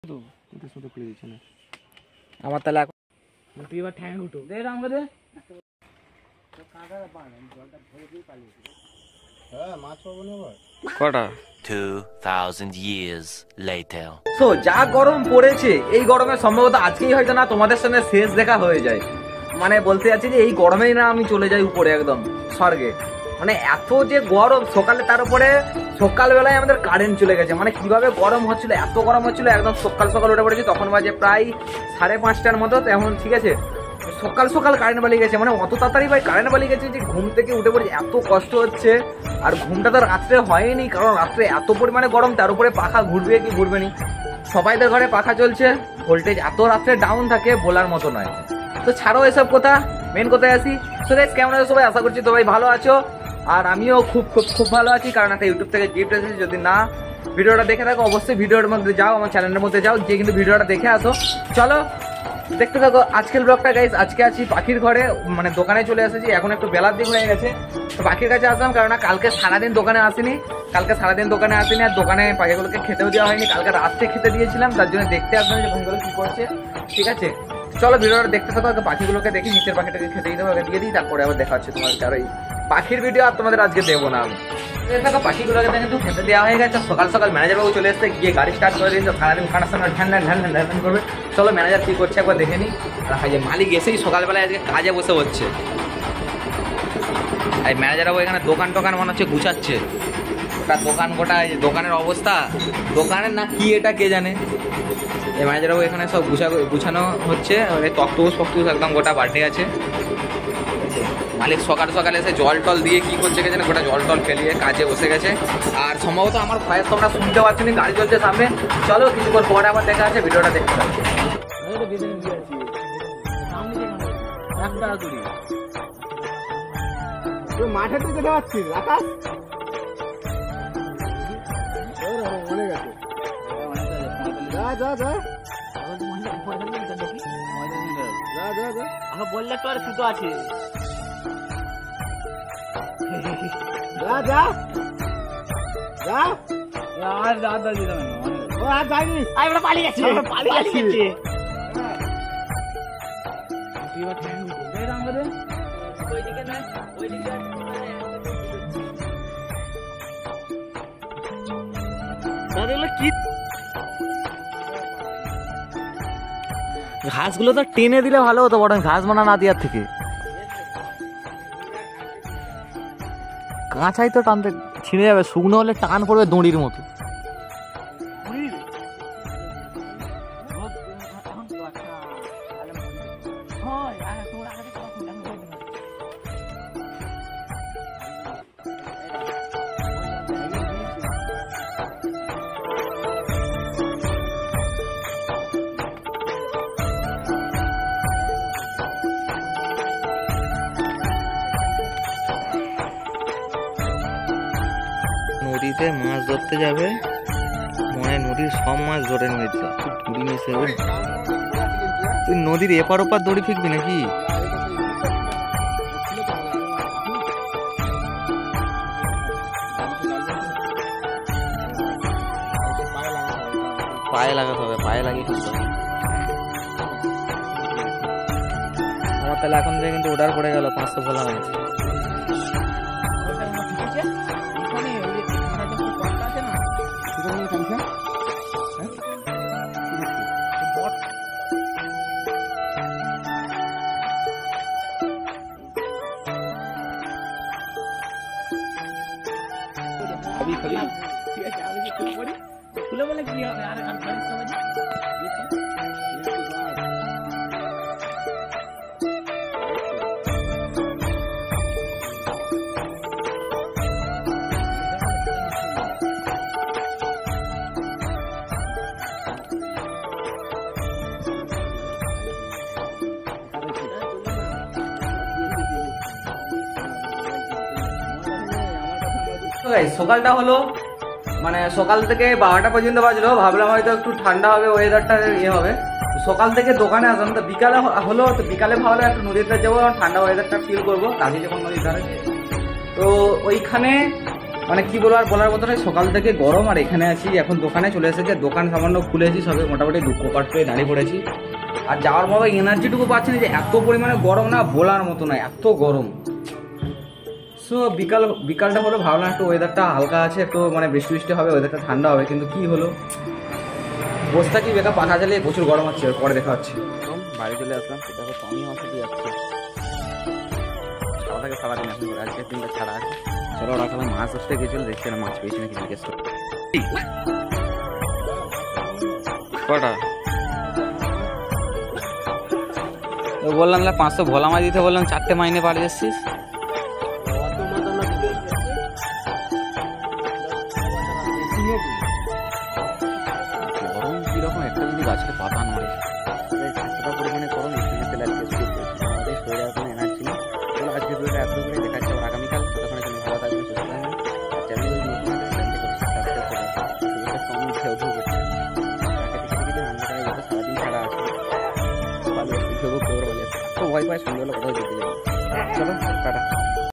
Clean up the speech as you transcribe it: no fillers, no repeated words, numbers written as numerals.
আমার তাহলে এখন তুই এবার ঠ্যাং উঠো দে আমাকে দে কটা 2000 years later. তো যা গরম পড়েছে এই গরমে সম্ভবত আজকেই হয়তো না তোমাদের সঙ্গে শেষ দেখা হয়ে যায়। মানে বলতে যাচ্ছি যে এই গরমেই না আমি চলে যাই উপরে একদম স্বর্গে। মানে এত যে গরম সকালে, তার উপরে সকালবেলায় আমাদের কারেন্ট চলে গেছে। মানে কিভাবে গরম হচ্ছিল, এত গরম হচ্ছিল, একদম সকাল সকাল উঠে পড়েছি, তখন বাজে প্রায় 5:30টার মতো। তেমন ঠিক আছে, সকাল সকাল কারেন্ট বালিয়ে গেছে। মানে অত তাড়াতাড়ি ভাই কারেন্ট বালিয়ে গেছে যে ঘুম থেকে উঠে পড়েছি, এত কষ্ট হচ্ছে। আর ঘুমটা তো রাত্রে হয়নি, কারণ রাত্রে এত পরিমাণে গরম, তার উপরে পাখা ঘুরবে কি ঘুরবে নি, সবাইদের ঘরে পাখা চলছে, ভোল্টেজ এত রাত্রে ডাউন থাকে বলার মতো নয়। তো ছাড়ো এসব কথা, মেন কথায় আসি। সো গাইস, কেমন আছো সবাই? আশা করছি সবাই ভালো আছো, আর আমিও খুব খুব খুব ভালো আছি, কারণ একটা ইউটিউব থেকে গিফট এসেছে। যদি না ভিডিওটা দেখে থাকো অবশ্যই ভিডিওর মধ্যে যাও, আমার চ্যানেলের মধ্যে যাও, যে কিন্তু ভিডিওটা দেখে আসো। চলো দেখতে থাকো আজকের ব্লগটা গাইস। আজকে আছি পাখির ঘরে, মানে দোকানে চলে এসেছি। এখন একটু বেলার দিক হয়ে গেছে, তো পাখির কাছে আসলাম, কারণ কালকে সারাদিন দোকানে আসিনি। আর দোকানে পাখিগুলোকে খেতেও দেওয়া হয়নি। কালকে রাত্রে খেতে দিয়েছিলাম, তার জন্য দেখতে আসলাম যে পাখিগুলো কি করছে। ঠিক আছে, চলো ভিডিওটা দেখতে থাকো। পাখিগুলোকে দেখি, নিচের পাখিটাকে খেতে দিতে হবে, দিয়ে দিই, তারপরে আবার দেখা হচ্ছে তোমাদের। আর এই পাখির ভিডিও আর তোমাদের আজকে দেবো না আমি। দেখো পাখিগুলোকে কিন্তু খেতে দেওয়া হয়ে গেছে। সকাল সকাল ম্যানেজার বাবু চলে এসছে, গিয়ে গাড়ি স্টার্ট করে দিয়েছে। সারাদিন খানার সামনে ঢ্যান করবে। চলো ম্যানেজার কি করছে একবার দেখে নিই। আর যে মালিক এসেই সকালবেলায় আজকে কাজে বসে হচ্ছে। আর ম্যানেজার বাবু এখানে দোকান টোকান মনে হচ্ছে গুছাচ্ছে। ওটা দোকান, গোটা দোকানের অবস্থা, দোকানের না কি এটা কে জানে। এই ম্যানেজার বাবু এখানে সব গুছানো হচ্ছে। তক্তবুজ একদম গোটা বাড়তে আছে। মালিক সকাল সকাল এসে জল টল দিয়ে কি করছে কে জানে, গোটা জল টল ফেলিয়ে কাজে বসে গেছে। আর সম্ভবত আমার ভয়েস তোমরা শুনতে পাচ্ছ না, গাড়ি চলছে সামনে। চলো কিছুক্ষণ পরে আবার দেখা আছে, ভিডিওটা দেখতে পাচ্ছি। মাঠে তো যেতে পারছিস আকাশ বললে তো আর সুতো আছে। ঘাসগুলো তো টেনে দিলে ভালো হতো, বরং ঘাস মানা না দেওয়ার থেকে কাঁচাই তো টানতে ছিঁড়ে যাবে, শুকনো হলে টান পড়বে দড়ির মতো। নদীতে মাছ ধরতে যাবে, মনে নদীর সব মাছ ধরে নিয়েছে। দড়ি নিয়েছে, তুই নদীর এপার ওপার দড়ি ফিকবি নাকি? পায়ে লাগাতে হবে, পায়ে লাগিয়ে ফেলতে হবে। আমার তাহলে এখন যে কিন্তু অর্ডার পড়ে গেল 500 ভোলা মাছ। খুলে বলে কি হবে আর সকালটা হলো, মানে সকাল থেকে 12টা পর্যন্ত বাজলো। ভাবলাম হয়তো একটু ঠান্ডা হবে, ওয়েদারটা ইয়ে হবে। সকাল থেকে দোকানে আসলাম, তো বিকালে হলো, তো বিকালে ভাবলাম একটু নদীতে যাবো, ঠান্ডা ওয়েদারটা ফিল করবো, কাজে যখন নদীর ধারে। তো ওইখানে মানে কি বলবো আর বলার মতো নয়, সকাল থেকে গরম। আর এখানে আছি এখন, দোকানে চলে এসেছে, দোকান সামান্য খুলেছি সবে, মোটামুটি দুঃখ কাট পেয়ে দাঁড়িয়ে পড়েছি। আর যাওয়ার মতো এনার্জিটুকু পাচ্ছি না, যে এত পরিমাণে গরম না বলার মতো নয়, এত গরম। সো বিকালটা হলো, ভাবলাম একটু ওয়েদারটা হালকা আছে, একটু মানে বৃষ্টি বৃষ্টি হবে, ওয়েদারটা ঠান্ডা হবে, কিন্তু কি হলো বসে থাকি বেকার, পাখা চালিয়ে প্রচুর গরম হচ্ছে। পরে দেখা হচ্ছে। বাড়ি চলে আসলাম, দেখো টমি আমার সাথে যাচ্ছে, সারা থেকে সারাদিন এখন আজকের দিনটা ছাড়া আছে। চলো ওরা খেলা মাছ ধরতে গেছিল, দেখছি না মাছ পেয়েছি নাকি জিজ্ঞেস করে। কটা বললাম 500 ভোলা মাছ দিতে, বললাম 4টে মাইনে পাড়ে যাচ্ছিস। গরম কিরকম একটা যদি গাছের পাতা নড়ে, এতটা পরিমাণে গরম, এখানে তেল আমাদের শরীরে এখন এনার্জি নেই। তাহলে আজকে ভিডিওটা এত করে দেখাচ্ছে, আবার আগামীকাল ততক্ষণে তুমি ভালো থাকবে, সুস্থ থাকবে। চ্যানেল যদি নতুন হয় চ্যানেলটি করে সাবস্ক্রাইব করে সারাদিন ছাড়া আছে, ভালো উপভোগ করে বলে তো ভয় পায়, সুন্দর কোথাও যেতে যাবে। চলো টাটা।